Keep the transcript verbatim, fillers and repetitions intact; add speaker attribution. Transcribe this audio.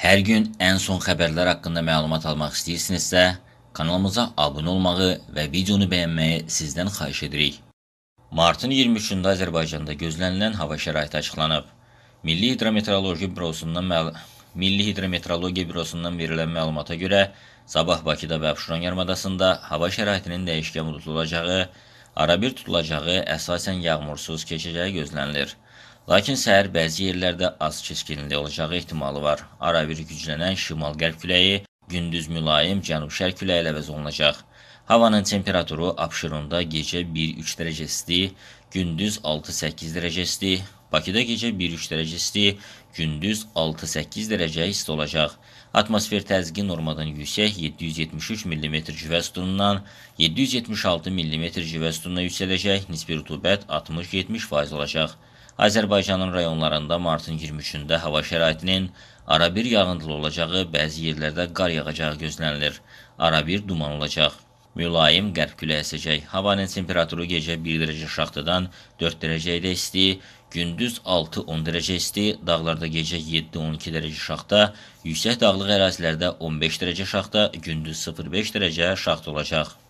Speaker 1: Hər gün ən son xəbərlər haqqında məlumat almaq istəyirsinizsə, kanalımıza abunə olmağı və videonu bəyənməyi sizdən xahiş edirik. Martın iyirmi üçündə Azərbaycanda gözlənilən hava şəraiti açıqlanıb. Milli Hidrometeorologiya Bürosundan məl Milli Hidrometeorologiya Bürosundan verilən məlumata görə, sabah Bakıda və Abşeron yarımadasında hava şəraitinin dəyişkən buludlu olacağı, arabir tutulacağı, əsasən yağmursuz keçəcəyi gözlənilir. Lakin səhər bəzi yerlərdə az keskinlikli olacağı ehtimalı var. Arabir güclənən şimal-qərb küləyi, gündüz mülayim cənub-şərq küləyi ilə əvəz olunacaq. Havanın temperaturu Abşeronda gecə bir üç dərəcə isti, gündüz altı səkkiz dərəcə isti, Bakıda gecə bir üç dərəcə isti, gündüz altı səkkiz dərəcə isti olacaq. Atmosfer təzyiqi normadan yüksək yeddi yüz yetmiş üç millimetr civə sütunundan yeddi yüz yetmiş altı millimetr civə sütununa yüksələcək, nisbi rütubət altmış yetmiş faiz olacaq. Azərbaycanın rayonlarında martın iyirmi üçündə hava şəraitinin arabir yağıntılı olacağı, bəzi yerlərdə qar yağacağı gözlənilir. Arabir duman olacaq. Mülayim qərb küləyi əsəcək. Havanın temperaturu gecə bir dərəcə aşağıdan dörd dərəcəyə isti, gündüz altı on dərəcə isti, dağlarda gecə yeddi on iki dərəcə aşağıda, yüksək dağlıq ərazilərdə on beş dərəcə aşağıda, gündüz sıfır beş dərəcə aşağıda olacaq.